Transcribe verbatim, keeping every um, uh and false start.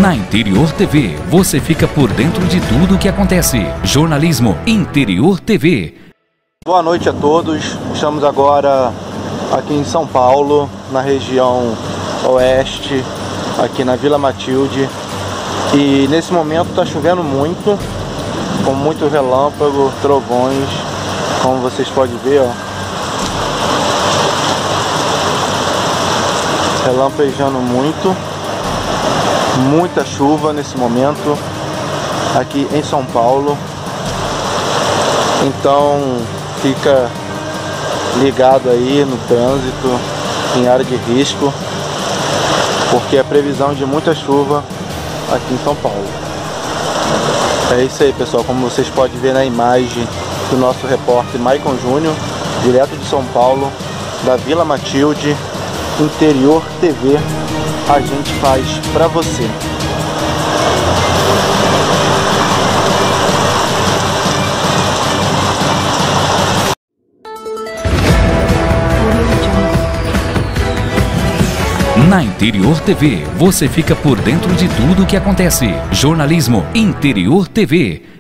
Na Interior T V, você fica por dentro de tudo o que acontece. Jornalismo Interior T V. Boa noite a todos. Estamos agora aqui em São Paulo, na região oeste, aqui na Vila Matilde. E nesse momento está chovendo muito, com muito relâmpago, trovões, como vocês podem ver, ó. Relampejando muito. Muita chuva nesse momento aqui em São Paulo. Então fica ligado aí no trânsito, em área de risco, porque é previsão de muita chuva aqui em São Paulo. É isso aí, pessoal, como vocês podem ver na imagem do nosso repórter Maicon Júnior, direto de São Paulo, da Vila Matilde, Interior T V, a gente faz pra você. Na Interior T V, você fica por dentro de tudo o que acontece. Jornalismo Interior T V.